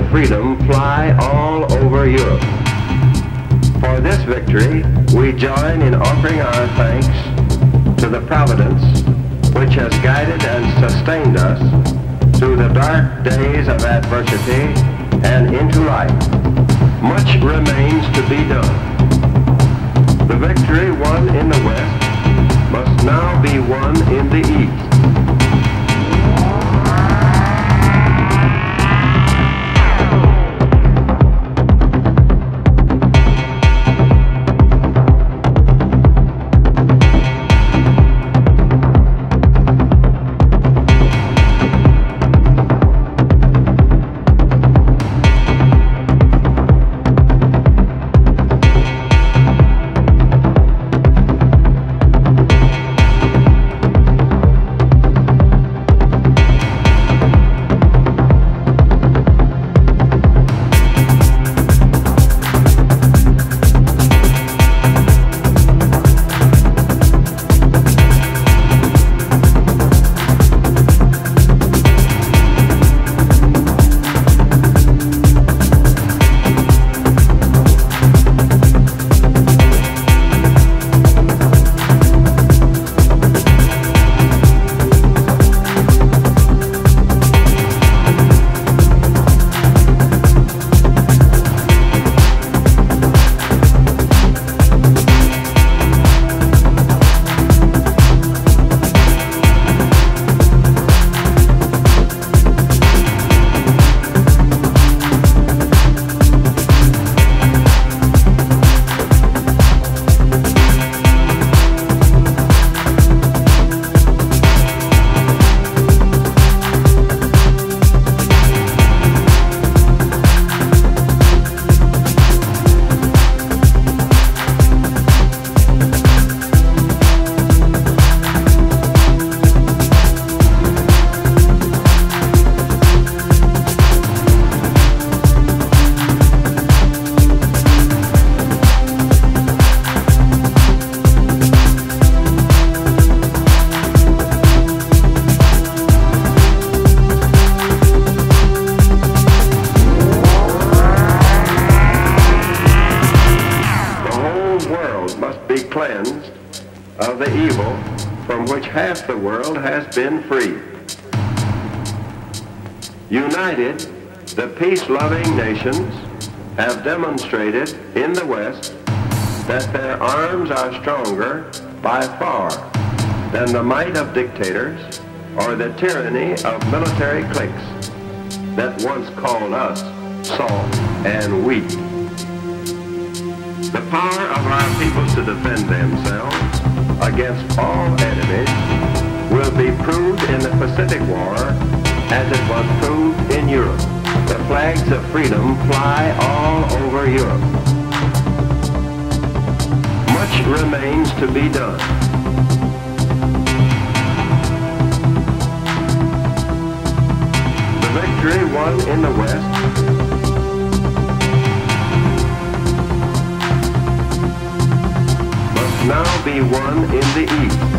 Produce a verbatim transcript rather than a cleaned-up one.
freedom fly all over Europe. For this victory, we join in offering our thanks to the Providence which has guided and sustained us through the dark days of adversity and into light. Much remains to be done. The victory won in the West must now be won in the East. Cleansed of the evil from which half the world has been freed. United, the peace-loving nations have demonstrated in the West that their arms are stronger by far than the might of dictators or the tyranny of military cliques that once called us soft and weak. The power of our peoples to defend themselves against all enemies will be proved in the Pacific War as it was proved in Europe. The flags of freedom fly all over Europe. Much remains to be done. The victory won in the West now be won in the East.